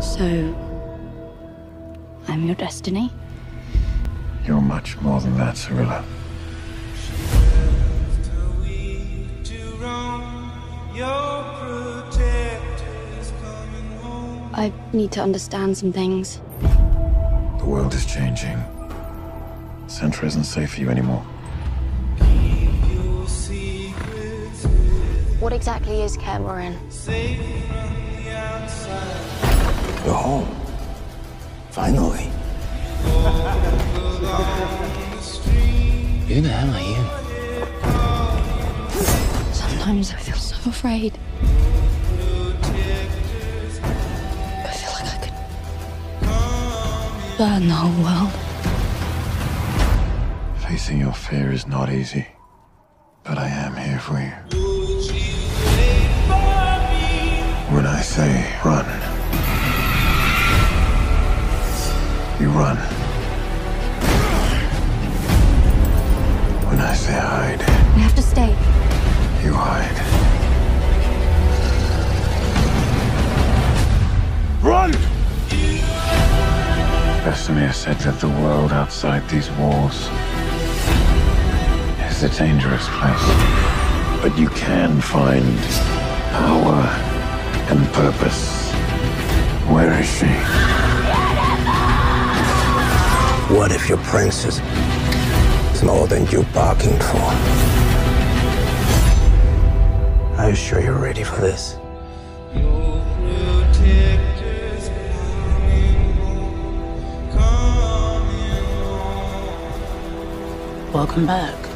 So, I'm your destiny? You're much more than that, Cirilla. I need to understand some things. The world is changing. Centra isn't safe for you anymore. What exactly is Kaer Morhen? You're home. Finally. Who the hell are you? Sometimes I feel so afraid. I feel like I could burn the whole world. Facing your fear is not easy, but I am here for you. When I say run, you run. When I say hide, We have to stay. you hide. Run! Vesemir said that the world outside these walls is a dangerous place. But you can find power and purpose. Where is she? What if your princess is more than you bargained for? Are you sure you're ready for this? Welcome back.